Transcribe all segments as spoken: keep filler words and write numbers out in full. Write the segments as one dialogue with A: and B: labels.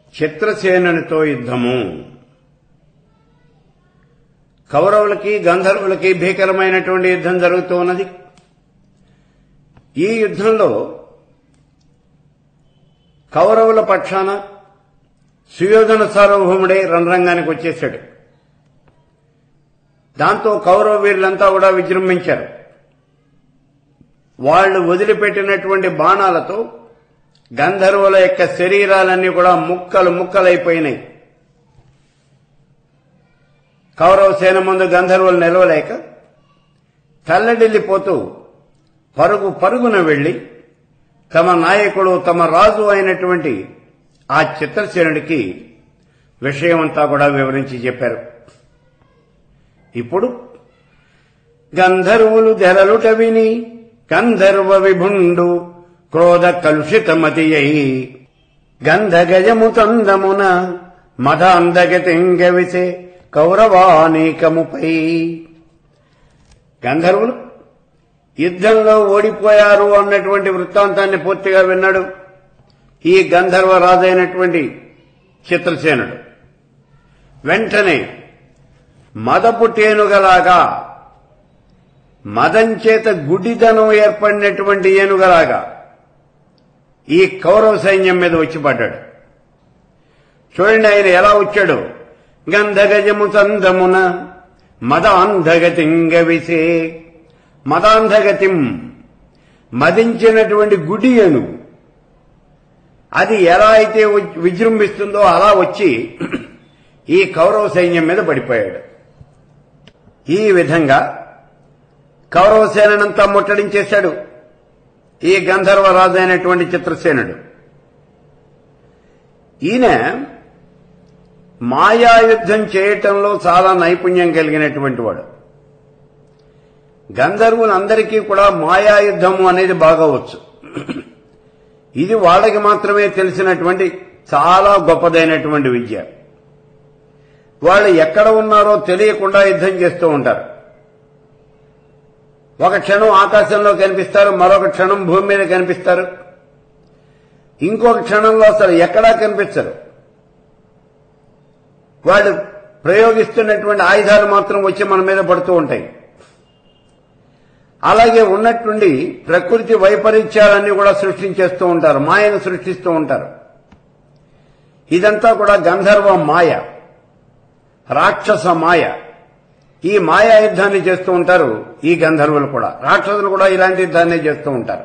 A: చిత్రసేనునితో యుద్ధము. కౌరవులకి గంధర్వులకి భీకరమైనటువంటి యుద్ధం జరుగుతూ ఉన్నది. ఈ యుద్ధంలో కౌరవుల పక్షాన సుయోధన సార్వభౌముడే రణరంగానికి వచ్చేశాడు. దాంతో కౌరవ వీరులంతా కూడా విజృంభించారు. వాళ్లు వదిలిపెట్టినటువంటి బాణాలతో గంధర్వుల యొక్క శరీరాలన్నీ కూడా ముక్కలు ముక్కలైపోయినాయి. కౌరవ సేన ముందు గంధర్వులు నిలవలేక తల్లడిల్లిపోతూ పరుగు పరుగున వెళ్లి తమ నాయకుడు తమ రాజు అయినటువంటి ఆ చిత్రసేనుడికి విషయమంతా కూడా వివరించి చెప్పారు. ఇప్పుడు గంధర్వులు ధెరలుట విని గంధర్వ విభుండు క్రోధ కలుషితమతి అయి గంధగజము తందమున మదాంధగతింగవిసే కౌరవానేకముపై. గంధర్వులు యుద్ధంలో ఓడిపోయారు అన్నటువంటి వృత్తాంతాన్ని పూర్తిగా విన్నాడు ఈ గంధర్వ రాజైనటువంటి చిత్రసేనుడు. వెంటనే మదపు టేనుగలాగా, మదం చేత గుడ్డిదనం ఏర్పడినటువంటి ఏనుగలాగా ఈ కౌరవ సైన్యం మీద వచ్చి పడ్డాడు. చూడండి ఆయన ఎలా వచ్చాడు. గంధగజము చందమున మదాంధగతింగవిసే. మదాంధగతిం మదించినటువంటి గుడి ఏనుగు అది ఎలా అయితే విజృంభిస్తుందో అలా వచ్చి ఈ కౌరవ సైన్యం మీద పడిపోయాడు. ఈ విధంగా కౌరవ సేనంతా ముట్టడించేశాడు ఈ గంధర్వ రాజు అయినటువంటి చిత్రసేనుడు. ఈయన మాయాయుద్ధం చేయటంలో చాలా నైపుణ్యం కలిగినటువంటి వాడు. గంధర్వులందరికీ కూడా మాయాయుద్ధము అనేది బాగా వచ్చు. ఇది వాళ్ళకి మాత్రమే తెలిసినటువంటి చాలా గొప్పదైనటువంటి విద్య. వాళ్ళు ఎక్కడ ఉన్నారో తెలియకుండా యుద్ధం చేస్తూ ఉంటారు. ఒక క్షణం ఆకాశంలో కనిపిస్తారు, మరొక క్షణం భూమి మీద కనిపిస్తారు, ఇంకొక క్షణంలో అసలు ఎక్కడా కనిపించరు. వాళ్ళు ప్రయోగిస్తున్నటువంటి ఆయుధాలు మాత్రం వచ్చి మన మీద పడుతూ ఉంటాయి. అలాగే ఉన్నట్టుండి ప్రకృతి వైపరీత్యాలన్నీ కూడా సృష్టించేస్తూ ఉంటారు, మాయను సృష్టిస్తూ ఉంటారు. ఇదంతా కూడా గంధర్వ మాయ, రాక్షస మాయ. ఈ మాయా యుద్ధాన్ని చేస్తూ ఉంటారు ఈ గంధర్వులు కూడా. రాక్షసులు కూడా ఇలాంటి యుద్ధాన్ని చేస్తూ ఉంటారు.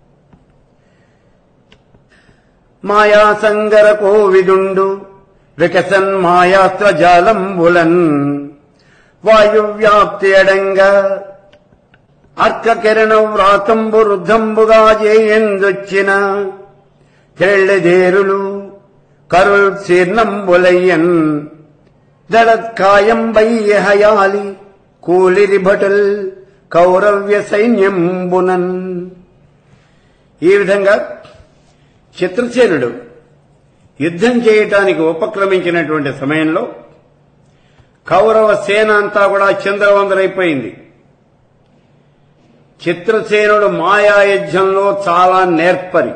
A: మాయా సంగర కోవిదుండు వికసన్ మాయాస్త్ర జాలంబులన్ వాయువ్యాప్తి అడంగా అర్క కిరణ వ్రాతంబు రుద్ధంబుగా చేయందొచ్చిన తెళ్ళెదేరులు కరుల్ శీర్ణంబులయ్యన్ దళత్కాయం బయ్యహయాలి కూలిరి భటుల్ కౌరవ్య సైన్యంబునన్. ఈ విధంగా చిత్రసేనుడు యుద్ధం చేయటానికి ఉపక్రమించినటువంటి సమయంలో కౌరవ సేన అంతా కూడా చిందరవందరైపోయింది. చిత్రసేనుడు మాయాయుద్ధంలో చాలా నేర్పరి.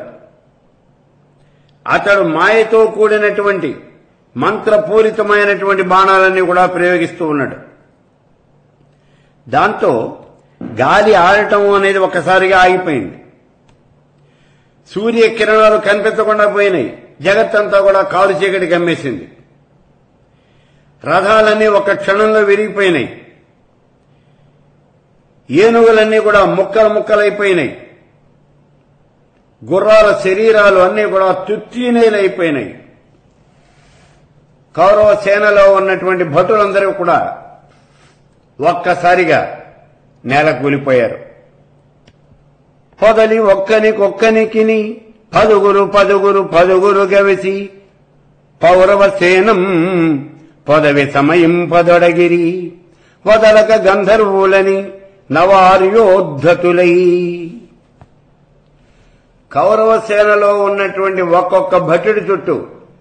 A: అతడు మాయతో కూడినటువంటి మంత్రపూరితమైనటువంటి బాణాలన్నీ కూడా ప్రయోగిస్తూ ఉన్నాడు. దాంతో గాలి ఆడటం అనేది ఒక్కసారిగా ఆగిపోయింది. సూర్యకిరణాలు కనిపించకుండా పోయినాయి. జగత్తంతా కూడా కారు చీకటి కమ్మేసింది. రథాలన్నీ ఒక క్షణంలో విరిగిపోయినాయి. ఏనుగులన్నీ కూడా ముక్కలు ముక్కలైపోయినాయి. గుర్రాల శరీరాలు అన్నీ కూడా తుత్తినేలైపోయినాయి. కౌరవ సేనలో ఉన్నటువంటి భటులందరూ కూడా ఒక్కసారిగా నేల కూలిపోయారు. పొదలి ఒక్కనికొక్కనికిని పదుగురు పదుగురు పదుగురు గవిసి పౌరవ సేనం పొదవి సమయం పదొడగిరి వదలక గంధర్వులని నవార్యోద్ధతులై. కౌరవ సేనలో ఉన్నటువంటి ఒక్కొక్క భటుడి చుట్టూ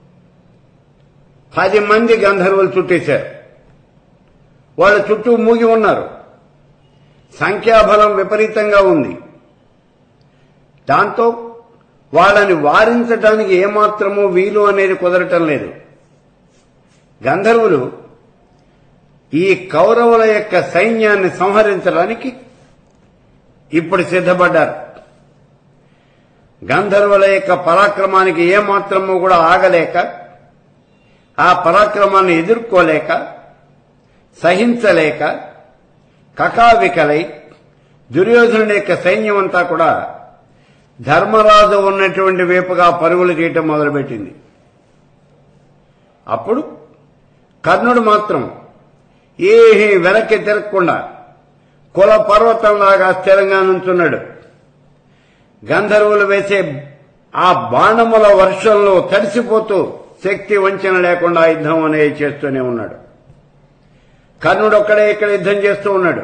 A: పది మంది గంధర్వులు చుట్టేశారు. వాళ్ళ చుట్టూ మూగి ఉన్నారు. సంఖ్యాబలం విపరీతంగా ఉంది. దాంతో వాళ్ళని వారించడానికి ఏమాత్రమూ వీలు అనేది కుదరటం లేదు. గంధర్వులు ఈ కౌరవుల యొక్క సైన్యాన్ని సంహరించడానికి ఇప్పుడు సిద్ధపడ్డారు. గంధర్వుల యొక్క పరాక్రమానికి ఏమాత్రమూ కూడా ఆగలేక, ఆ పరాక్రమాన్ని ఎదుర్కోలేక, సహించలేక కకావికలై దుర్యోధనుడి యొక్క సైన్యం అంతా కూడా ధర్మరాజు ఉన్నటువంటి వైపుగా పరుగులు చేయటం మొదలుపెట్టింది. అప్పుడు కర్ణుడు మాత్రం ఏమీ వెనక్కి తిరగకుండా కుల పర్వతంలాగా స్థిరంగా నుంచున్నాడు. గంధర్వులు వేసే ఆ బాణముల వర్షంలో తడిసిపోతూ శక్తి వంచన లేకుండా యుద్ధం అనేది చేస్తూనే ఉన్నాడు. కర్ణుడు ఒక్కడే ఇక్కడ యుద్ధం చేస్తూ ఉన్నాడు.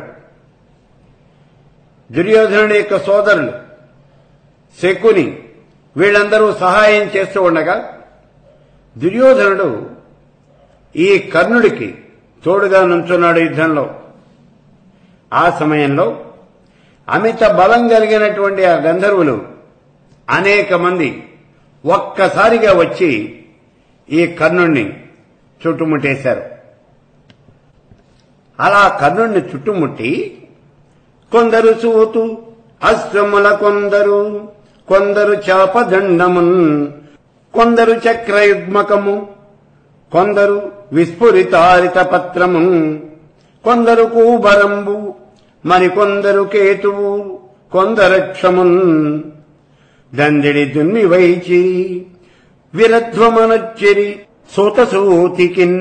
A: దుర్యోధనుడి యొక్క సోదరులు శకుని వీళ్ళందరూ సహాయం చేస్తూ ఉండగా దుర్యోధనుడు ఈ కర్ణుడికి తోడుగా నుంచున్నాడు యుద్ధంలో. ఆ సమయంలో అమిత బలం కలిగినటువంటి ఆ గంధర్వులు అనేక మంది ఒక్కసారిగా వచ్చి ఈ కర్ణుణ్ణి చుట్టుముట్టేశారు. అలా కర్ణుణ్ణి చుట్టుముట్టి కొందరు సూతు అశ్వముల కొందరు, కొందరు చాపదండమున్, కొందరు చక్రయుగ్మకము, కొందరు విస్ఫురితారిత పత్రమున్, కొందరు కూబరంబు, మరికొందరు కేతువు, కొందరక్షమున్, దండిడి దున్ని వైచి విరధ్వమనొచ్చిరి సూతసూతికిన్.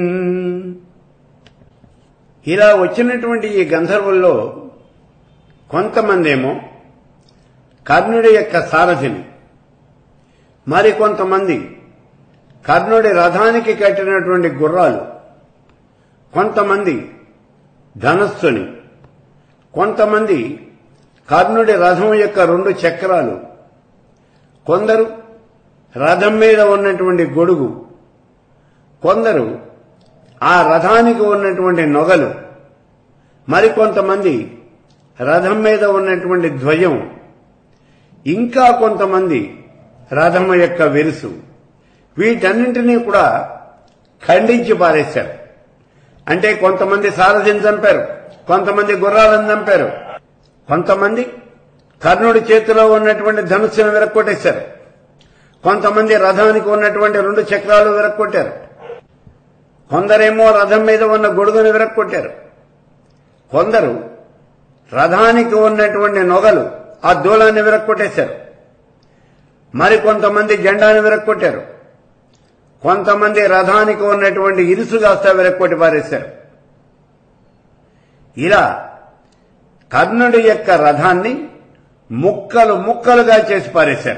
A: ఇలా వచ్చినటువంటి ఈ గంధర్వుల్లో కొంతమందేమో కర్ణుడి యొక్క సారథిని, మరికొంతమంది కర్ణుడి రథానికి కట్టినటువంటి గుర్రాలు, కొంతమంది ధనస్సుని, కొంతమంది కర్ణుడి రథం యొక్క రెండు చక్రాలు, కొందరు రథం మీద ఉన్నటువంటి గొడుగు, కొందరు ఆ రథానికి ఉన్నటువంటి నొగలు, మరికొంతమంది రథం మీద ఉన్నటువంటి ధ్వజం, ఇంకా కొంతమంది రథం యొక్క విరుసు, వీటన్నింటినీ కూడా ఖండించి పారేశారు. అంటే కొంతమంది సారథిని చంపారు, కొంతమంది గుర్రాలను చంపారు, కొంతమంది కర్ణుడి చేతిలో ఉన్నటువంటి ధనుస్సును విరక్కొట్టేశారు, కొంతమంది రథానికి ఉన్నటువంటి రెండు చక్రాలు విరక్కొట్టారు, కొందరేమో రథం మీద ఉన్న గొడుగును విరక్కొట్టారు, కొందరు రథానికి ఉన్నటువంటి నొగలు ఆ దూలాన్ని విరక్కొట్టేశారు, మరికొంతమంది జెండాను విరక్కొట్టారు, కొంతమంది రథానికి ఉన్నటువంటి ఇరుసు కాస్త విరక్కొట్టి పారేశారు. ఇలా కర్ణుడి యొక్క రథాన్ని ముక్కలు ముక్కలుగా చేసి పారేశారు.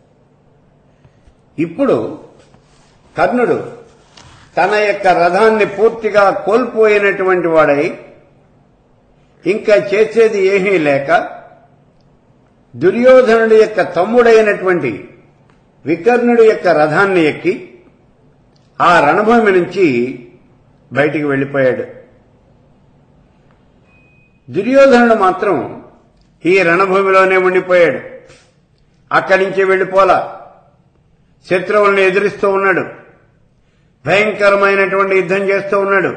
A: ఇప్పుడు కర్ణుడు తన యొక్క రథాన్ని పూర్తిగా కోల్పోయినటువంటి వాడై ఇంకా చేసేది ఏమీ లేక దుర్యోధనుడి యొక్క తమ్ముడైనటువంటి వికర్ణుడి యొక్క రథాన్ని ఎక్కి ఆ రణభూమి నుంచి బయటికి వెళ్లిపోయాడు. దుర్యోధనుడు మాత్రం ఈ రణభూమిలోనే ఉండిపోయాడు. అక్కడి నుంచి వెళ్లిపోలా, శత్రువులను ఎదురిస్తూ ఉన్నాడు, భయంకరమైనటువంటి యుద్ధం చేస్తూ ఉన్నాడు.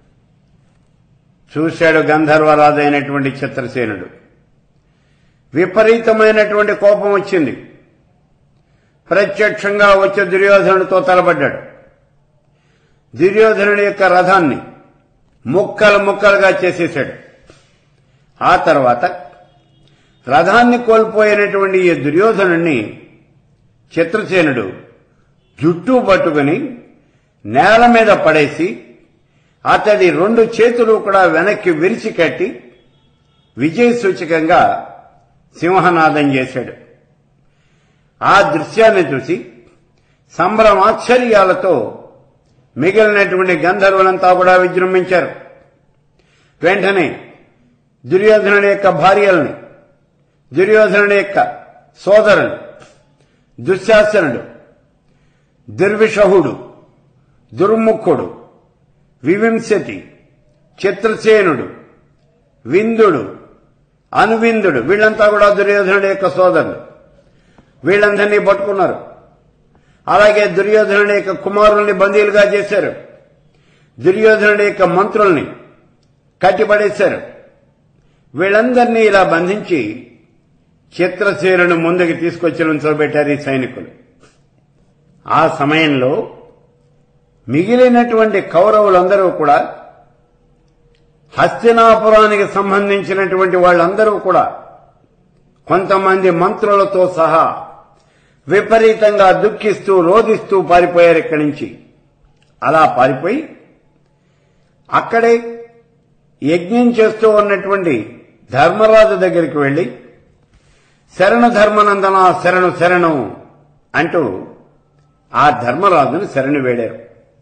A: చూశాడు గంధర్వరాజు అయినటువంటి చిత్రసేనుడు. విపరీతమైనటువంటి కోపం వచ్చింది. ప్రత్యక్షంగా వచ్చి దుర్యోధనుడితో తలబడ్డాడు. దుర్యోధనుడి యొక్క రథాన్ని ముక్కలు ముక్కలుగా చేసేశాడు. ఆ తర్వాత రథాన్ని కోల్పోయినటువంటి ఈ దుర్యోధనుడిని చిత్రసేనుడు జుట్టు పట్టుకుని నేల మీద పడేసి అతడి రెండు చేతులు కూడా వెనక్కి విరిచి కట్టి విజయ సూచకంగా సింహనాదం చేశాడు. ఆ దృశ్యాన్ని చూసి సంభ్రమాశ్చర్యాలతో మిగిలినటువంటి గంధర్వులంతా కూడా విజృంభించారు. వెంటనే దుర్యోధనుడి యొక్క భార్యల్ని, దుర్యోధనుడి యొక్క సోదరులు దుశ్శాసనుడు, దుర్విషహుడు, దుర్ముఖుడు, వివింశతి, చిత్రసేనుడు, విందుడు, అనువిందుడు, వీళ్లంతా కూడా దుర్యోధనుడి యొక్క సోదరులు. వీళ్ళందరినీ పట్టుకున్నారు. అలాగే దుర్యోధనుడి యొక్క కుమారుల్ని బందీలుగా చేశారు. దుర్యోధనుడి యొక్క మంత్రుల్ని కట్టిపడేశారు. వీళ్ళందరినీ ఇలా బంధించి చిత్రసేనుని ముందుకు తీసుకొచ్చి నుంచోబెట్టారు ఈ సైనికులు. ఆ సమయంలో మిగిలినటువంటి కౌరవులందరూ కూడా, హస్తినాపురానికి సంబంధించినటువంటి వాళ్ళందరూ కూడా కొంతమంది మంత్రులతో సహా విపరీతంగా దుఃఖిస్తూ రోధిస్తూ పారిపోయారు ఇక్కడి నుంచి. అలా పారిపోయి అక్కడే యజ్ఞం చేస్తూ ఉన్నటువంటి ధర్మరాజు దగ్గరికి వెళ్లి శరణు ధర్మనందన శరణు శరణు అంటూ ఆ ధర్మరాజును శరణు వేడారు.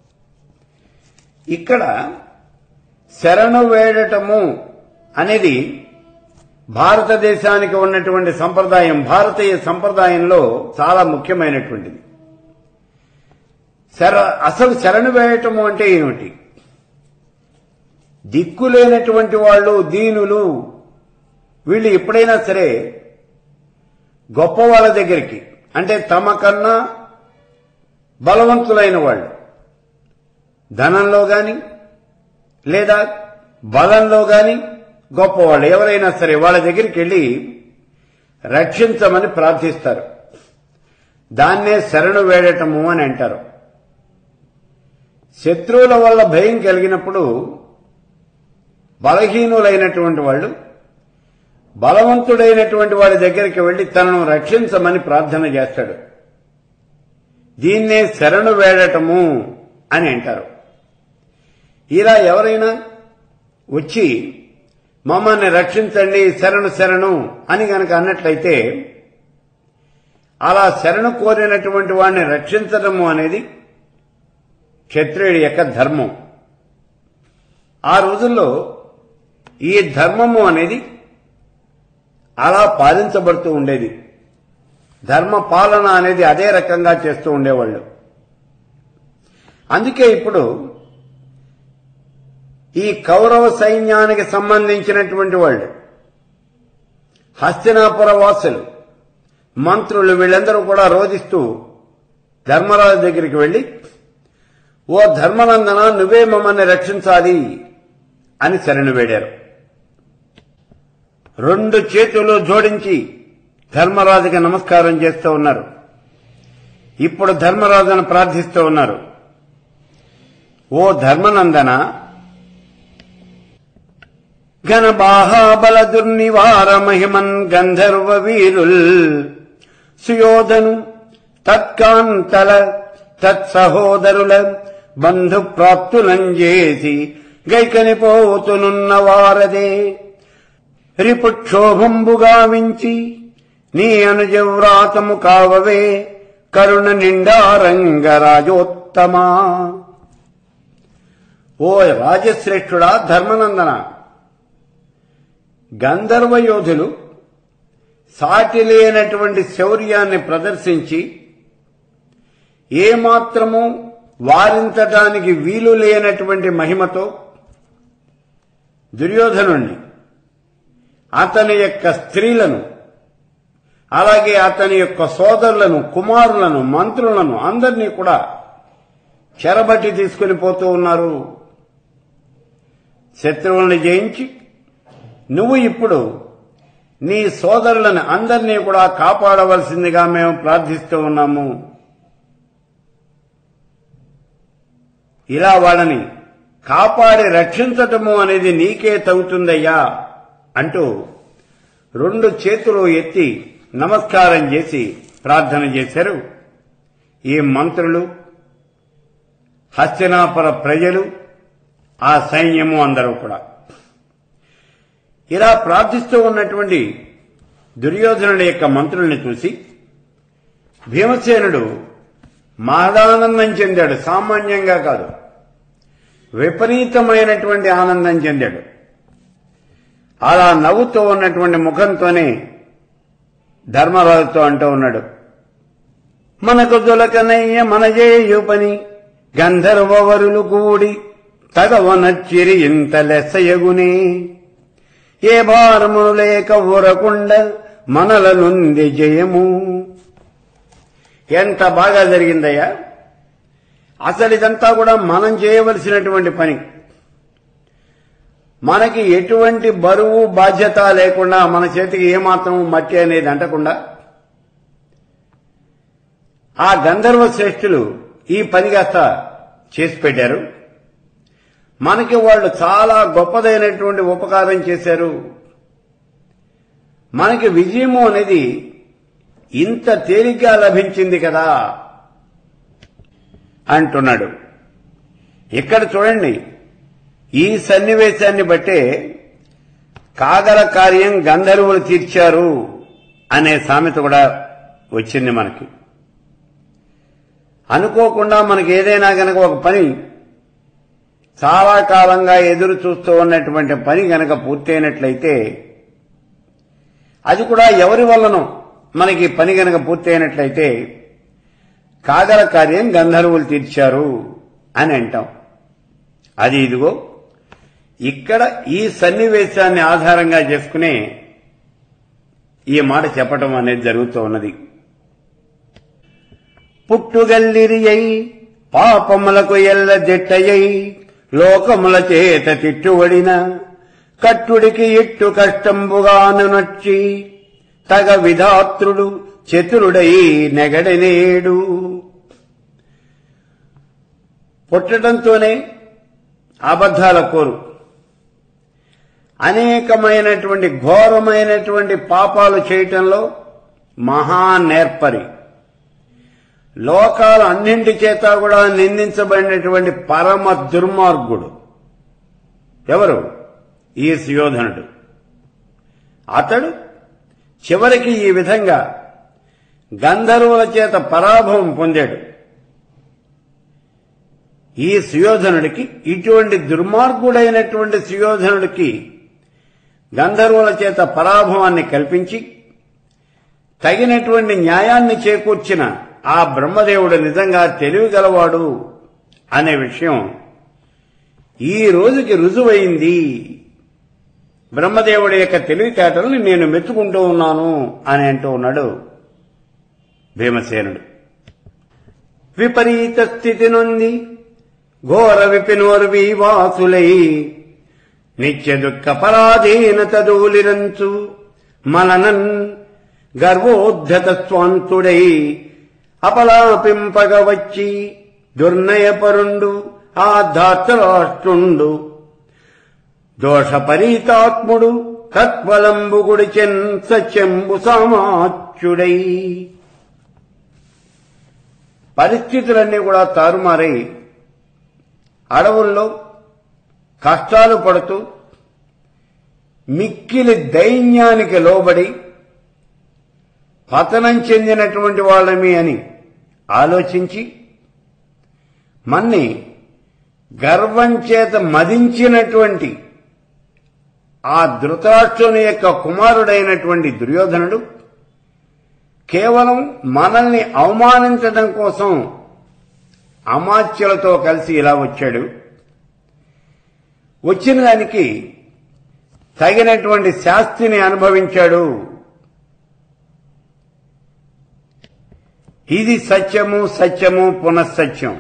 A: ఇక్కడ శరణు వేడటము అనేది భారతదేశానికి ఉన్నటువంటి సంప్రదాయం, భారతీయ సంప్రదాయంలో చాలా ముఖ్యమైనటువంటిది. శర అసలు శరణు వేయటము అంటే ఏమిటి? దిక్కులేనటువంటి వాళ్ళు, దీనులు, వీళ్ళు ఎప్పుడైనా సరే గొప్ప వాళ్ళ దగ్గరికి, అంటే తమ కన్నా బలవంతులైన వాళ్ళు, ధనంలో గాని లేదా బలంలో గాని గొప్పవాళ్ళు ఎవరైనా సరే వాళ్ళ దగ్గరికి వెళ్లి రక్షించమని ప్రార్థిస్తారు. దాన్నే శరణు వేడటము అని అంటారు. శత్రువుల వల్ల భయం కలిగినప్పుడు బలహీనులైనటువంటి వాళ్ళు బలవంతుడైనటువంటి వాడి దగ్గరికి వెళ్లి తనను రక్షించమని ప్రార్థన చేస్తాడు. దీన్నే శరణు వేడటము అని అంటారు. ఇలా ఎవరైనా వచ్చి మమ్మల్ని రక్షించండి, శరణు శరణు అని గనక అన్నట్లయితే, అలా శరణు కోరినటువంటి వాడిని రక్షించడము అనేది క్షత్రియుడి యొక్క ధర్మం. ఆ రోజుల్లో ఈ ధర్మము అనేది అలా పాలించబడుతూ ఉండేది. ధర్మ పాలన అనేది అదే రకంగా చేస్తూ ఉండేవాళ్ళు. అందుకే ఇప్పుడు ఈ కౌరవ సైన్యానికి సంబంధించినటువంటి వాళ్ళు, హస్తినాపుర వాసులు, మంత్రులు, వీళ్ళందరూ కూడా రోధిస్తూ ధర్మరాజు దగ్గరికి వెళ్లి, ఓ ధర్మనందన, నువ్వే మమ్మల్ని రక్షించాలి అని శరణు వేడారు. రెండు చేతులు జోడించి ధర్మరాజుకి నమస్కారం చేస్తూ ఉన్నారు. ఇప్పుడు ధర్మరాజును ప్రార్థిస్తూ ఉన్నారు. ఓ ధర్మనందన, ఘన బాహాబల దుర్నివార మహిమన్ గంధర్వ వీరుల్ సుయోధను తత్కాంతల తత్సహోదరుల బంధు ప్రాప్తులంజేసి గైకనిపోతునున్న వారదే రిపుక్షోభంబుగా వించి నీ అనుజవ్రాతము కావవే కరుణ నిండారంగ రాజోత్తమా. ఓ రాజశ్రేష్ఠుడా ధర్మనందన, గంధర్వ యోధులు సాటి లేనటువంటి శౌర్యాన్ని ప్రదర్శించి ఏమాత్రము వారించడానికి వీలు లేనటువంటి మహిమతో దుర్యోధనుణ్ణి, అతని యొక్క స్త్రీలను, అలాగే అతని యొక్క సోదరులను, కుమారులను, మంత్రులను అందరినీ కూడా చెరబట్టి తీసుకుని పోతూ ఉన్నారు. శత్రువుల్ని జయించి నువ్వు ఇప్పుడు నీ సోదరులను అందరినీ కూడా కాపాడవలసిందిగా మేము ప్రార్థిస్తూ ఉన్నాము. ఇలా వాళ్ళని కాపాడి రక్షించటము అనేది నీకే తగుతుందయ్యా అంటూ రెండు చేతులు ఎత్తి నమస్కారం చేసి ప్రార్థన చేశారు ఈ మంత్రులు, హస్తినాపుర ప్రజలు, ఆ సైన్యము అందరూ కూడా. ఇలా ప్రార్థిస్తూ ఉన్నటువంటి దుర్యోధనుడి యొక్క మంత్రుల్ని చూసి భీమసేనుడు మహదానందం చెందాడు. సామాన్యంగా కాదు, విపరీతమైనటువంటి ఆనందం చెందాడు. అలా నవ్వుతూ ఉన్నటువంటి ముఖంతోనే ధర్మరాజుతో అంటూ ఉన్నాడు, మనకు దొలకనయ్య మనజేయు పని గంధర్వవరులు కూడి తగవనచ్చిరి ఇంత లెస్సయగునే ఏ భారము లేక ఊరకుండ మనల నుండి జయము. ఎంత బాగా జరిగిందయ్యా. అసలు ఇదంతా కూడా మనం చేయవలసినటువంటి పని. మనకి ఎటువంటి బరువు బాధ్యత లేకుండా, మన చేతికి ఏమాత్రం మట్టి అనేది అంటకుండా ఆ గంధర్వ శ్రేష్ఠులు ఈ పని కాస్త చేసి పెట్టారు. మనకి వాళ్ళు చాలా గొప్పదైనటువంటి ఉపకారం చేశారు. మనకి విజయము అనేది ఇంత తేలిగ్గా లభించింది కదా అంటున్నాడు. ఇక్కడ చూడండి, ఈ సన్నివేశాన్ని బట్టే కాగల కార్యం గంధర్వులు తీర్చారు అనే సామెత కూడా వచ్చింది మనకి. అనుకోకుండా మనకి ఏదైనా గనక ఒక పని, చాలా కాలంగా ఎదురు చూస్తూ ఉన్నటువంటి పని గనక పూర్తయినట్లయితే, అది కూడా ఎవరి వల్లనో మనకి పని గనక పూర్తయినట్లయితే కాగల కార్యం గంధర్వులు తీర్చారు అని అంటాం. అది ఇదిగో ఇక్కడ ఈ సన్నివేశాన్ని ఆధారంగా చేసుకునే ఈ మాట చెప్పటం అనేది జరుగుతూ ఉన్నది. పుట్టుగల్లిరియై పాపములకు ఎల్ల దిట్టయై లోకముల చేత తిట్టువడిన కట్టుడికి ఇట్టు కష్టంబుగాను నచ్చి తగ విధాత్రుడు చతురుడై నెగడనేడు. పుట్టడంతోనే అబద్ధాల కోరు, అనేకమైనటువంటి ఘోరమైనటువంటి పాపాలు చేయటంలో మహా నేర్పరి, లోకాల అన్నింటి చేత కూడా నిందించబడినటువంటి పరమ దుర్మార్గుడు ఎవరు? ఈ సుయోధనుడు. అతడు చివరికి ఈ విధంగా గంధర్వుల చేత పరాభవం పొందాడు. ఈ సుయోధనుడికి, ఇటువంటి దుర్మార్గుడైనటువంటి సుయోధనుడికి గంధర్వుల చేత పరాభవాన్ని కల్పించి తగినటువంటి న్యాయాన్ని చేకూర్చిన ఆ బ్రహ్మదేవుడు నిజంగా తెలివిగలవాడు అనే విషయం ఈ రోజుకి రుజువైంది. బ్రహ్మదేవుడి యొక్క తెలివితేటల్ని నేను మెచ్చుకుంటూ ఉన్నాను అని అంటూ ఉన్నాడు భీమసేనుడు. విపరీత స్థితి నుండి ఘోర విపినోర్వీవాసులై నిత్య దుఃఖ పరాధీనత దూలిరంచు మలనన్ గర్వోద్ధత స్వాంతుడై అపలాపింపగ వచ్చి దుర్నయపరుండు ఆ ధార్తరాష్ట్రుండు దోషపరీతాత్ముడు తత్వలంబుగుడి చెన్ సత్యంబు సామాచ్యుడై. పరిస్థితులన్నీ కూడా తారుమారై అడవుల్లో కష్టాలు పడుతూ మిక్కిలి దైన్యానికి లోబడి పతనం చెందినటువంటి వాళ్ళమి అని ఆలోచించి మన్ని గర్వం చేత మదించినటువంటి ఆ ధృతరాష్ట్రుని యొక్క కుమారుడైనటువంటి దుర్యోధనుడు కేవలం మనల్ని అవమానించడం కోసం అమాత్యులతో కలిసి ఇలా వచ్చాడు. వచ్చిన దానికి తగినటువంటి శాస్తిని అనుభవించాడు. ఇది సత్యము, సత్యము పునఃసత్యం.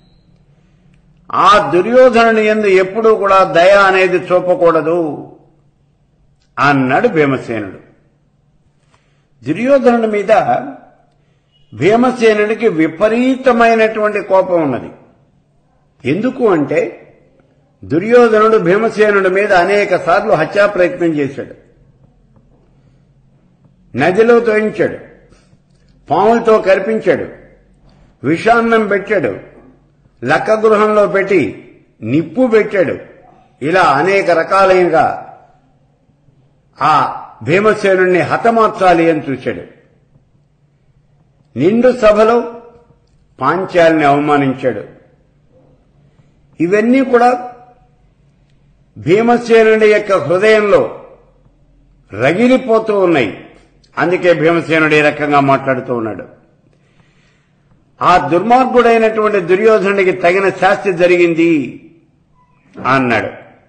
A: ఆ దుర్యోధనుని యందు ఎప్పుడూ కూడా దయ అనేది చూపకూడదు అన్నాడు భీమసేనుడు. దుర్యోధనుడి మీద భీమసేనుడికి విపరీతమైనటువంటి కోపం ఉన్నది. ఎందుకు అంటే దుర్యోధనుడు భీమసేనుడి మీద అనేక సార్లు హత్యా ప్రయత్నం చేశాడు. నదిలో తోయించాడు, పాములతో కరిపించాడు, విషాన్నం పెట్టాడు, లక్క గృహంలో పెట్టి నిప్పు పెట్టాడు. ఇలా అనేక రకాలుగా ఆ భీమసేనుణ్ణి హతమార్చాలి అని చూశాడు. నిండు సభలో పాంచాలిని అవమానించాడు. ఇవన్నీ కూడా భీమసేనుడి యొక్క హృదయంలో రగిలిపోతూ ఉన్నాయి. అందుకే భీమసేనుడు ఈ రకంగా మాట్లాడుతూ ఉన్నాడు. ఆ దుర్మార్గుడైనటువంటి దుర్యోధనుడికి తగిన శాస్తి జరిగింది అన్నాడు.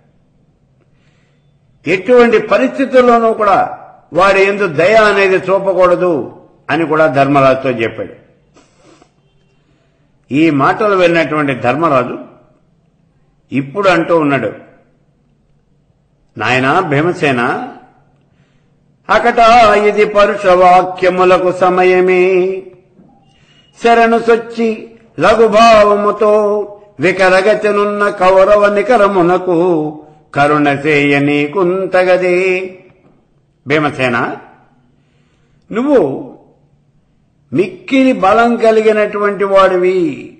A: ఎటువంటి పరిస్థితుల్లోనూ కూడా వాడి యందు దయ అనేది చూపకూడదు అని కూడా ధర్మరాజుతో చెప్పాడు. ఈ మాటలు విన్నటువంటి ధర్మరాజు ఇప్పుడు అంటూ ఉన్నాడు, నాయనా భీమసేన, అకట ఇది పరుషవాక్యములకు సమయమే. శరణు సొచ్చి లఘుభావముతో వికరగతినున్న కౌరవ నికరమునకు కరుణసేయ నీకుంతగదే. భీమసేన, నువ్వు మిక్కిలి బలం కలిగినటువంటి వాడివి.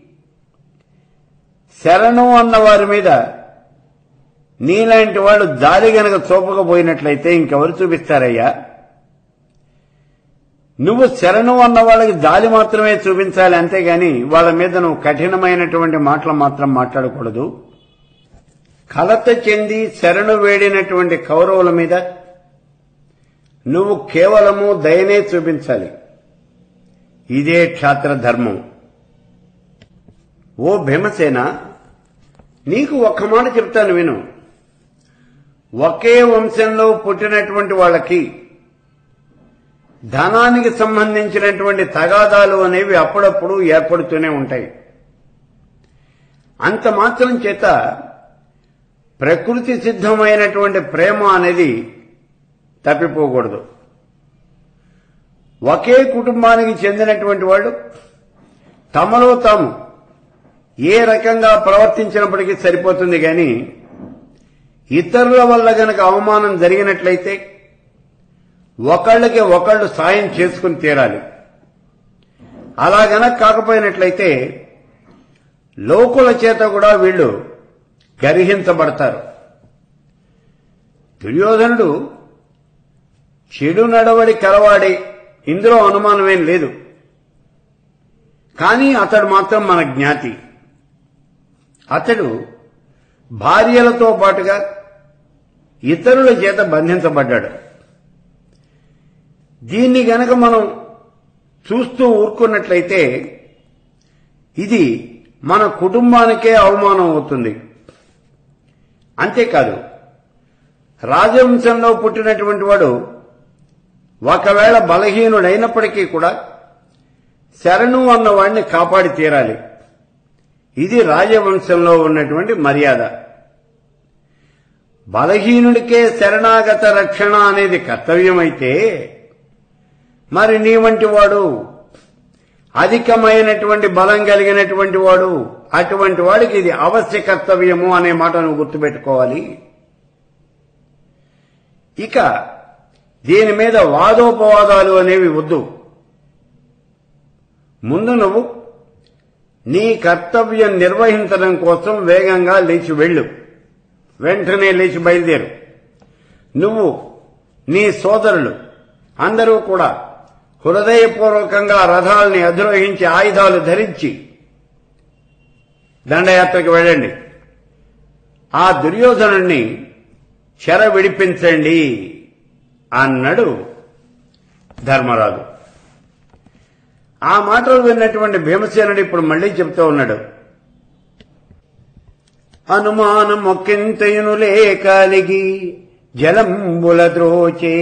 A: శరణు అన్న వారి మీద నీలాంటి వాళ్ళు దారి గనక చూపకపోయినట్లయితే ఇంకెవరు చూపిస్తారయ్యా? నువ్వు శరణు అన్న వాళ్ళకి దారి మాత్రమే చూపించాలి, అంతేగాని వాళ్ళ మీద నువ్వు కఠినమైనటువంటి మాటలు మాత్రం మాట్లాడకూడదు. కలత చెంది శరణు వేడినటువంటి కౌరవుల మీద నువ్వు కేవలము దయనే చూపించాలి. ఇదే క్షాత్ర ధర్మం. ఓ భీమసేన, నీకు ఒక్క మాట చెప్తాను విను. ఒకే వంశంలో పుట్టినటువంటి వాళ్ళకి ధనానికి సంబంధించినటువంటి తగాదాలు అనేవి అప్పుడప్పుడు ఏర్పడుతూనే ఉంటాయి. అంత మాత్రం చేత ప్రకృతి సిద్ధమైనటువంటి ప్రేమ అనేది తప్పిపోకూడదు. ఒకే కుటుంబానికి చెందినటువంటి వాళ్ళు తమలో తాము ఏ రకంగా ప్రవర్తించినప్పటికీ సరిపోతుంది, కానీ ఇతరుల వల్ల గనక అవమానం జరిగినట్లయితే ఒకళ్ళకి ఒకళ్ళు సాయం చేసుకుని తీరాలి. అలా గనక కాకపోయినట్లయితే లోకుల చేత కూడా వీళ్ళు గర్హించబడతారు. దుర్యోధనుడు చెడు నడవడి కలవాడే, ఇందులో అనుమానమేం లేదు. కానీ అతడు మాత్రం మన జ్ఞాతి. అతడు భార్యలతో పాటుగా ఇతరుల చేత బంధించబడ్డాడు. దీన్ని గనక మనం చూస్తూ ఊరుకున్నట్లయితే ఇది మన కుటుంబానికే అవమానం అవుతుంది. అంతేకాదు, రాజవంశంలో పుట్టినటువంటి వాడు ఒకవేళ బలహీనుడైనప్పటికీ కూడా శరణు అన్నవాడిని కాపాడి తీరాలి. ఇది రాజవంశంలో ఉన్నటువంటి మర్యాద. బలహీనుడికే శరణాగత రక్షణ అనేది కర్తవ్యమైతే మరి నీ వంటి వాడు అధికమైనటువంటి బలం కలిగినటువంటి వాడు, అటువంటి వాడికి ఇది అవశ్య కర్తవ్యము అనే మాట నువ్వు గుర్తుపెట్టుకోవాలి. ఇక దీని మీద వాదోపవాదాలు అనేవి వద్దు. ముందు నువ్వు నీ కర్తవ్యం నిర్వహించడం కోసం వేగంగా లేచి వెళ్ళు. వెంటనే లేచి బయలుదేరు. నువ్వు నీ సోదరులు అందరూ కూడా హృదయపూర్వకంగా రథాలని అధిరోహించి ఆయుధాలు ధరించి దండయాత్రకు వెళ్ళండి. ఆ దుర్యోధనుణ్ణి చెర విడిపించండి అన్నాడు ధర్మరాజు. ఆ మాటలు విన్నటువంటి భీమసేనుడు ఇప్పుడు మళ్లీ చెప్తూ ఉన్నాడు, అనుమానమొక్కింతయునులే కాలిగి జలంబుల ద్రోచే,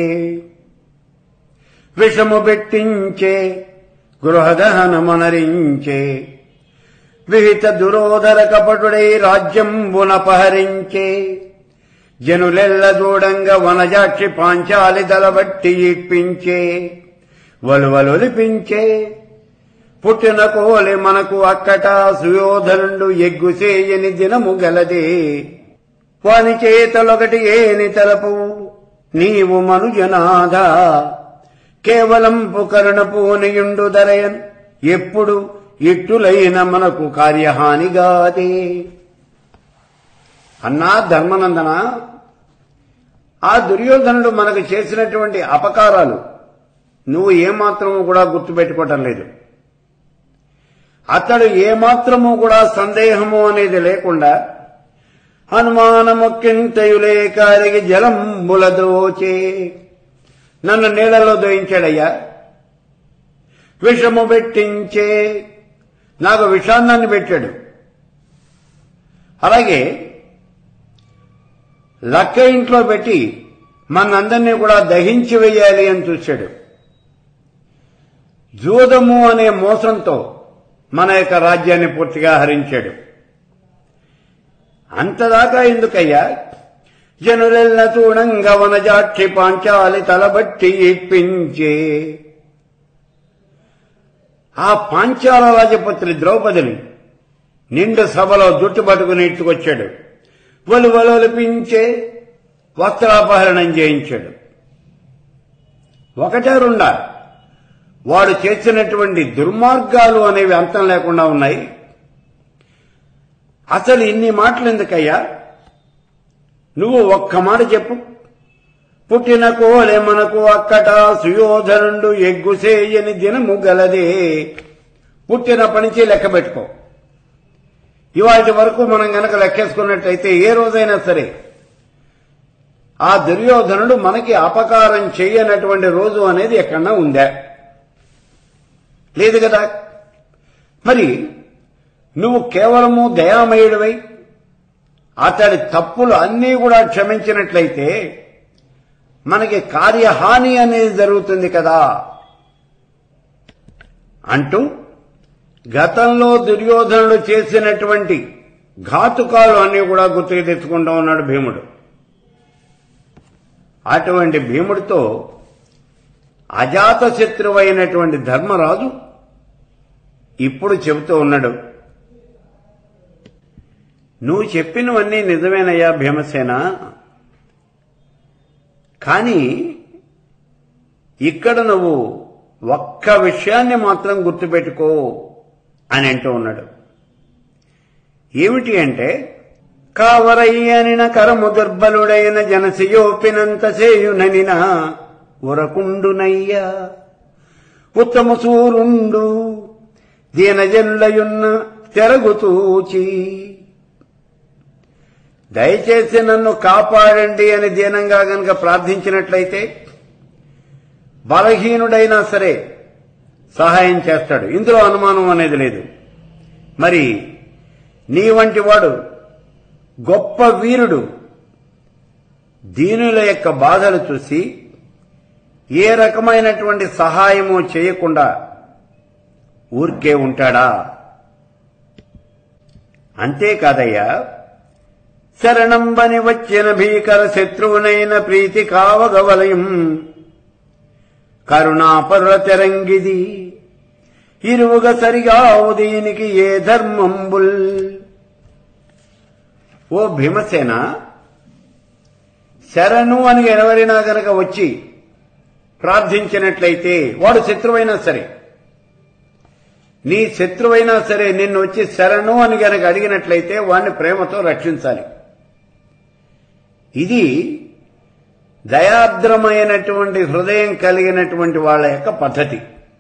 A: విషము పెట్టించే గృహదహనమనరించే, విహిత దురోధర కపటుడై రాజ్యంబునపహరించే, జనులెల్ల దూడంగ వనజాక్షి పాంచాలి దళబట్టి ఇప్పించే, వలువలొలిపించే, పుట్టిన కోలి మనకు అక్కట సుయోధనుండు ఎగ్గుసేయని దినము గలదే, వాని చేతలొకటి ఏని తలపు నీవు మనుజనాథ, కేవలం పుకరుణపూనియుండు దరయన్ ఎప్పుడు ఇట్టులైన మనకు కార్యహానిగాదే. అన్నా ధర్మనందన, ఆ దుర్యోధనుడు మనకు చేసినటువంటి అపకారాలు నువ్వు ఏమాత్రము కూడా గుర్తుపెట్టుకోవటం లేదు. అతడు ఏమాత్రము కూడా సందేహము అనేది లేకుండా అనుమానమొక్కింతయులే కారికి జలంబుల దోచే, నన్ను నీళ్లలో దోయించాడయ్యా. విషము పెట్టించే, నాకు విషాన్నాన్ని పెట్టాడు. అలాగే లక్క ఇంట్లో పెట్టి మనందరినీ కూడా దహించి వేయాలి అని చూశాడు. జూదము అనే మోసంతో మన యొక్క రాజ్యాన్ని పూర్తిగా హరించాడు. అంతదాకా ఎందుకయ్యా? జనులెల్ల చూడంగా వనజాక్షి పాంచాలి తలబట్టి ఇప్పించే. ఆ పాంచాల రాజపుత్రి ద్రౌపదిని నిండు సభలో జుట్టు పట్టుకుని ఇట్టుకొచ్చాడు. వలువలొలిపించే వస్త్రాపహరణం చేయించాడు. ఒకటే రెండా వాడు చేసినటువంటి దుర్మార్గాలు అనేవి అంతం లేకుండా ఉన్నాయి. అసలు ఇన్ని మాటలు ఎందుకయ్యా? నువ్వు ఒక్క మాట చెప్పు. పుట్టిన కోలే మనకు అక్కట సుయోధనుండు ఎగ్గుసేయని దినము గలదే. పుట్టినప్పటి నుంచి లెక్క పెట్టుకో. ఇవాటి వరకు మనం గనక లెక్కేసుకున్నట్లయితే ఏ రోజైనా సరే ఆ దుర్యోధనుడు మనకి అపకారం చెయ్యనటువంటి రోజు అనేది ఎక్కడన్నా ఉందా? లేదు కదా. మరి నువ్వు కేవలము దయామయుడివై అతడి తప్పులు అన్నీ కూడా క్షమించినట్లయితే మనకి కార్యహాని అనేది జరుగుతుంది కదా అంటూ గతంలో దుర్యోధనుడు చేసినటువంటి ఘాతుకాలు అన్నీ కూడా గుర్తుకు తెచ్చుకుంటూ ఉన్నాడు భీముడు. అటువంటి భీముడితో అజాతశత్రువైనటువంటి ధర్మరాజు ఇప్పుడు చెబుతూ ఉన్నాడు, నువ్వు చెప్పినవన్నీ నిజమేనయ్యా భీమసేన, కానీ ఇక్కడ నువ్వు ఒక్క విషయాన్ని మాత్రం గుర్తుపెట్టుకో అని అంటూ ఉన్నాడు. ఏమిటి అంటే, కావరయ్యనిన కరము దుర్బలుడైన జనసియోపినంత చేయుననిన ఉరకుండునయ్యా ఉత్తమ సూరుండు దీనజనులయున్న తెరగుతూచి. దయచేసి నన్ను కాపాడండి అని దీనంగా గనక ప్రార్థించినట్లయితే బలహీనుడైనా సరే సహాయం చేస్తాడు. ఇందులో అనుమానం అనేది లేదు. మరి నీ వంటి వాడు గొప్ప వీరుడు దీనుల యొక్క బాధలు చూసి ఏ రకమైనటువంటి సహాయము చేయకుండా ఊరికే ఉంటాడా? అంతేకాదయ్యా, శరణంబని వచ్చిన భీకర శత్రువునైన ప్రీతి కావగవలయం కరుణాపరుల తెరంగిది ఇరువుగా సరిగావు దీనికి ఏ ధర్మంబుల్. ఓ భీమసేన, శరణు అని ఎవరైనా గనక వచ్చి ప్రార్థించినట్లయితే వాడు శత్రువైనా సరే, నీ శత్రువైనా సరే నిన్ను వచ్చి శరణు అని గనక అడిగినట్లయితే వాడిని ప్రేమతో రక్షించాలి. ఇది దయాద్రమైనటువంటి హృదయం కలిగినటువంటి వాళ్ళ యొక్క పద్ధతి.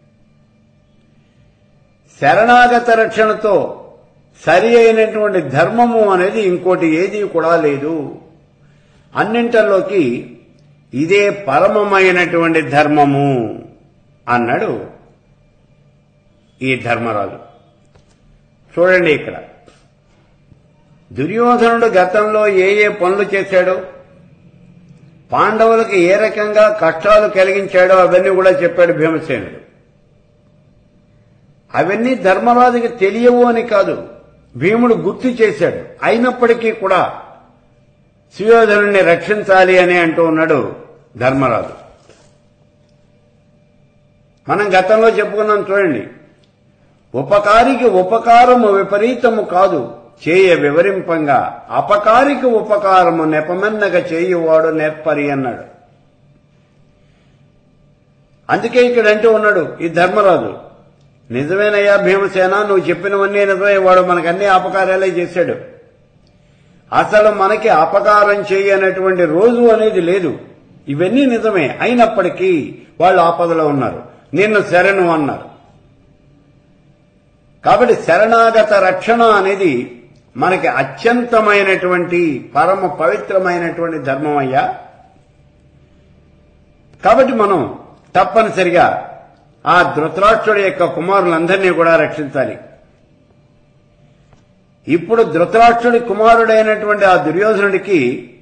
A: శరణాగత రక్షణతో సరి అయినటువంటి ధర్మము అనేది ఇంకోటి ఏది కూడా లేదు. అన్నింటిలోకి ఇదే పరమమైనటువంటి ధర్మము అన్నాడు ఈ ధర్మరాజు. చూడండి, ఇక్కడ దుర్యోధనుడు గతంలో ఏ ఏ పనులు చేశాడో, పాండవులకు ఏ రకంగా కష్టాలు కలిగించాడో అవన్నీ కూడా చెప్పాడు భీమసేనుడు. అవన్నీ ధర్మరాజుకి తెలియవు అని కాదు, భీముడు గుర్తు చేశాడు. అయినప్పటికీ కూడా సుయోధనుడిని రక్షించాలి అని అంటూ ఉన్నాడు ధర్మరాజు. మనం గతంలో చెప్పుకున్నాం చూడండి, ఉపకారికి ఉపకారము విపరీతము కాదు చేయ వివరింపంగా అపకారికి ఉపకారము నెపమెన్నగా చేయువాడు నెప్పరి అన్నాడు. అందుకే ఇక్కడ అంటూ ఉన్నాడు ఈ ధర్మరాజు, నిజమేనయ్యా భీమసేన, నువ్వు చెప్పినవన్నీ నిజమే, వాడు మనకన్నీ అపకారాలే చేశాడు. అసలు మనకి అపకారం చేయనటువంటి రోజు అనేది లేదు. ఇవన్నీ నిజమే, అయినప్పటికీ వాళ్ళు ఆపదలో ఉన్నారు, నిన్ను శరణు అన్నారు. కాబట్టి శరణాగత రక్షణ అనేది మనకి అత్యంతమైనటువంటి పరమ పవిత్రమైనటువంటి ధర్మం అయ్యా. కాబట్టి మనం తప్పనిసరిగా ఆ ధృతరాష్ట్రుడి యొక్క కుమారులందరినీ కూడా రక్షించాలి. ఇప్పుడు ధృతరాష్ట్రుడి కుమారుడైనటువంటి ఆ దుర్యోధనుడికి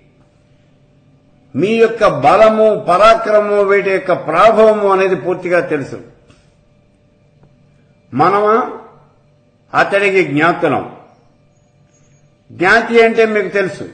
A: మీ యొక్క బలము పరాక్రమము వీటి యొక్క ప్రభావము అనేది పూర్తిగా తెలుసు. మనమా అతడికి జ్ఞాతులం. జ్ఞాతి అంటే మీకు తెలుసు,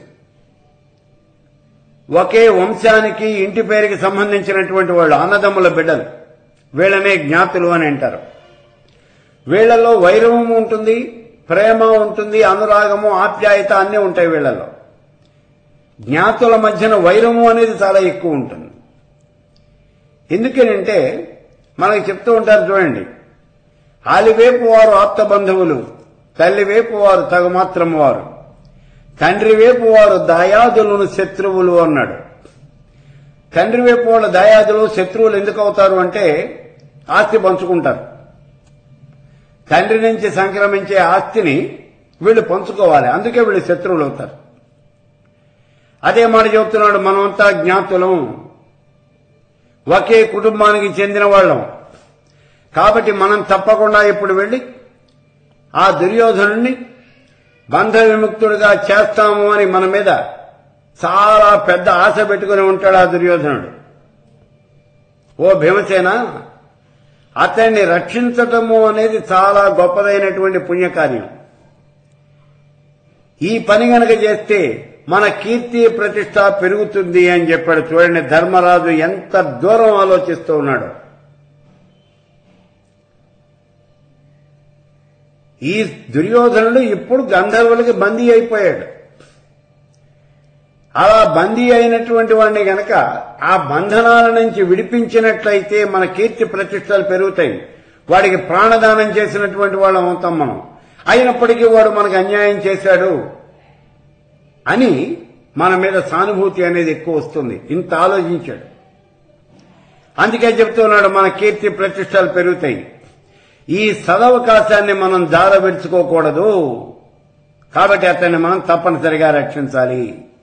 A: ఒకే వంశానికి ఇంటి పేరుకి సంబంధించినటువంటి వాళ్ళు, అన్నదమ్ముల బిడ్డలు. వీళ్ళనే జ్ఞాతులు అని అంటారు. వీళ్లలో వైరము ఉంటుంది, ప్రేమ ఉంటుంది, అనురాగము, ఆప్యాయత అన్నీ ఉంటాయి వీళ్లలో. జ్ఞాతుల మధ్యన వైరము అనేది చాలా ఎక్కువ ఉంటుంది. ఎందుకనంటే మనకి చెప్తూ ఉంటారు చూడండి, ఆలివేపు వారు ఆప్త బంధువులు, తల్లివేపు వారు తగుమాత్రము వారు, తండ్రి వైపు వారు దాయాదులను శత్రువులు అన్నాడు. తండ్రి వైపు వాళ్ళ దాయాదులు శత్రువులు ఎందుకు అవుతారు అంటే ఆస్తి పంచుకుంటారు. తండ్రి నుంచి సంక్రమించే ఆస్తిని వీళ్ళు పంచుకోవాలి, అందుకే వీళ్ళు శత్రువులు అవుతారు. అదే మాట చెబుతున్నాడు, మనమంతా జ్ఞాతులం, ఒకే కుటుంబానికి చెందిన వాళ్ళం. కాబట్టి మనం తప్పకుండా ఇప్పుడు వెళ్లి ఆ దుర్యోధనుణ్ణి బంధ విముక్తుడిగా చేస్తాము అని మన మీద చాలా పెద్ద ఆశ పెట్టుకుని ఉంటాడు ఆ దుర్యోధనుడు. ఓ భీమసేన, అతన్ని రక్షించటము అనేది చాలా గొప్పదైనటువంటి పుణ్యకార్యం. ఈ పని గనక చేస్తే మన కీర్తి ప్రతిష్ట పెరుగుతుంది అని చెప్పాడు. చూడండి ధర్మరాజు ఎంత దూరం ఆలోచిస్తూ ఉన్నాడు. ఈ దుర్యోధనుడు ఇప్పుడు గంధర్వులకి బందీ అయిపోయాడు. అలా బందీ అయినటువంటి వాడిని గనక ఆ బంధనాల నుంచి విడిపించినట్లయితే మన కీర్తి ప్రతిష్టలు పెరుగుతాయి. వాడికి ప్రాణదానం చేసినటువంటి వాళ్ళం అవుతాం మనం. అయినప్పటికీ వాడు మనకు అన్యాయం చేశాడు అని మన మీద సానుభూతి అనేది ఎక్కువ వస్తుంది. ఇంత ఆలోచించాడు. అందుకే చెప్తున్నాడు మన కీర్తి ప్రతిష్టలు పెరుగుతాయి. ఈ సదవకాశాన్ని మనం జారవిడ్చుకోకూడదు. కాబట్టి అతన్ని మనం తప్పనిసరిగా రక్షించాలి.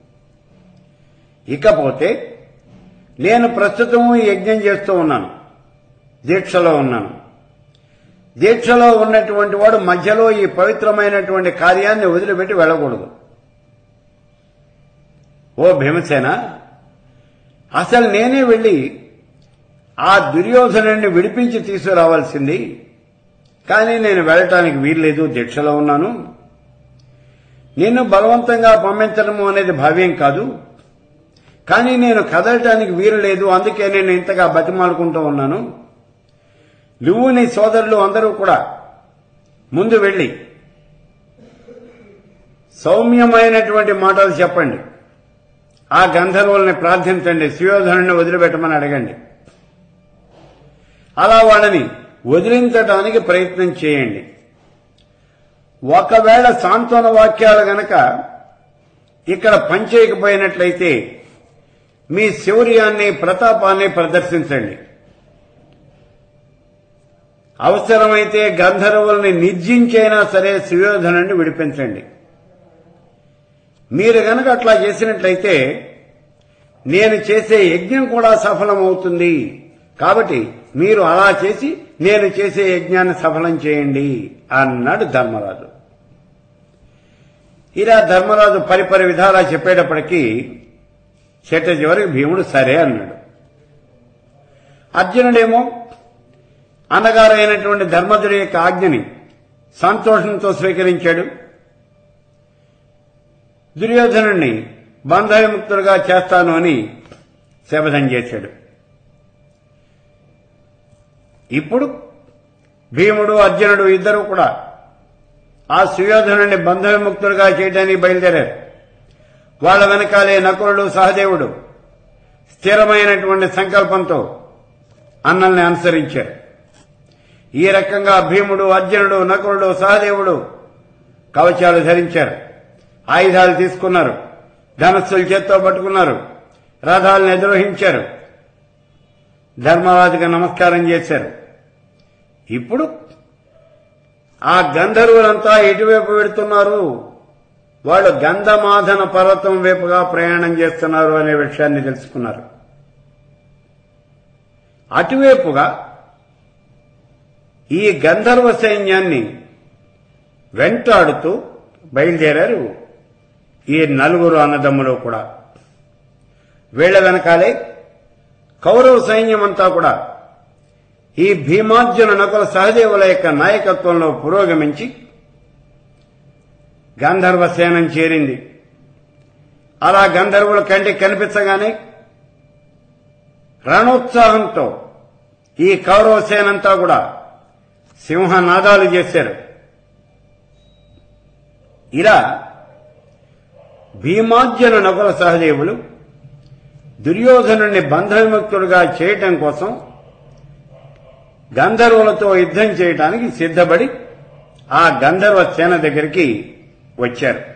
A: ఇకపోతే నేను ప్రస్తుతం ఈ యజ్ఞం చేస్తూ ఉన్నాను, దీక్షలో ఉన్నాను. దీక్షలో ఉన్నటువంటి వాడు మధ్యలో ఈ పవిత్రమైనటువంటి కార్యాన్ని వదిలిపెట్టి వెళ్ళకూడదు. ఓ భీమసేన, అసలు నేనే వెళ్లి ఆ దుర్యోధనుడిని విడిపించి తీసుకురావాల్సింది, కానీ నేను వెళ్ళటానికి వీల్లేదు, దీక్షలో ఉన్నాను. నిన్ను బలవంతంగా పంపించడము అనేది భావ్యం కాదు, కానీ నేను కదలటానికి వీలు లేదు. అందుకే నేను ఇంతగా బతిమాలుకుంటూ ఉన్నాను. నువ్వు నీ సోదరులు అందరూ కూడా ముందు వెళ్లి సౌమ్యమైనటువంటి మాటలు చెప్పండి. ఆ గంధర్వుల్ని ప్రార్థించండి, సుయోధనుడిని వదిలిపెట్టమని అడగండి. అలా వాళ్ళని వదిలించడానికి ప్రయత్నం చేయండి. ఒకవేళ సాంత్వన వాక్యాలు గనక ఇక్కడ పనిచేయకపోయినట్లయితే మీ శౌర్యాన్ని, ప్రతాపాన్ని ప్రదర్శించండి. అవసరమైతే గంధర్వుల్ని నిర్జించైనా సరే సుయోధనుడిని విడిపించండి. మీరు గనక అట్లా చేసినట్లయితే నేను చేసే యజ్ఞం కూడా సఫలమవుతుంది. కాబట్టి మీరు అలా చేసి నేను చేసే యజ్ఞాన్ని సఫలం చేయండి అన్నాడు ధర్మరాజు. ఇలా ధర్మరాజు పరిపరి విధాలా చెప్పేటప్పటికీ చెట్ట చివరికి భీముడు సరే అన్నాడు. అర్జునుడేమో అన్నగారైనటువంటి ధర్మజుడి యొక్క ఆజ్ఞని సంతోషంతో స్వీకరించాడు. దుర్యోధనుణ్ణి బంధవిముక్తుడుగా చేస్తాను అని శపథం చేశాడు. ఇప్పుడు భీముడు, అర్జునుడు ఇద్దరూ కూడా ఆ సుయోధనుడిని బంధవిముక్తుడుగా చేయడానికి బయలుదేరారు. వాళ్ల వెనకాలే నకులుడు, సహదేవుడు స్థిరమైనటువంటి సంకల్పంతో అన్నల్ని అనుసరించారు. ఈ రకంగా భీముడు, అర్జునుడు, నకులుడు, సహదేవుడు కవచాలు ధరించారు, ఆయుధాలు తీసుకున్నారు, ధనస్సులు చేత్తో పట్టుకున్నారు, రథాలను ఎదురోహించారు, ధర్మరాజుగా నమస్కారం చేశారు. ఇప్పుడు ఆ గంధర్వులంతా ఎటువైపు వెడుతున్నారు? వాళ్ళు గంధమాధన పర్వతం వైపుగా ప్రయాణం చేస్తున్నారు అనే విషయాన్ని తెలుసుకున్నారు. అటువైపుగా ఈ గంధర్వ సైన్యాన్ని వెంటాడుతూ బయలుదేరారు ఈ నలుగురు అన్నదమ్ములు కూడా. వీళ్ల వెనకాలే కౌరవ సైన్యమంతా కూడా ఈ భీమార్జున నకుల సహదేవుల యొక్క నాయకత్వంలో పురోగమించి గంధర్వ సేనం చేరింది. అలా గంధర్వుల కంటికి కనిపించగానే రణోత్సాహంతో ఈ కౌరవ సేనంతా కూడా సింహనాదాలు చేశారు. ఇలా భీమార్జున నకుల సహదేవులు దుర్యోధనుడిని బంధవిముక్తుడిగా చేయటం కోసం గంధర్వులతో యుద్ధం చేయడానికి సిద్ధపడి ఆ గంధర్వ సేన దగ్గరికి వచ్చారు.